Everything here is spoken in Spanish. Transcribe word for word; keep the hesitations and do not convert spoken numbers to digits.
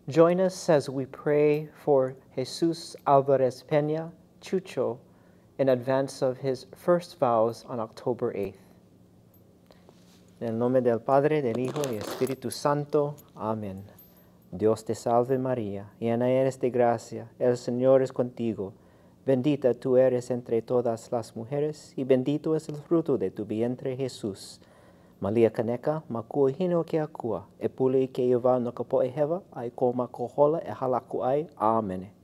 Join us as we pray for Jesús Alvarez Peña, Chucho, in advance of his first vows on October eighth. En el nombre del Padre, del Hijo y del Espíritu Santo. Amén. Dios te salve María, llena eres de gracia, el Señor es contigo. Bendita tú eres entre todas las mujeres, y bendito es el fruto de tu vientre Jesús. Malia kaneka, makua hino ke akua, e pule ke iwa no ka poe hewa, ai ko makohola e halaku ai. Amen.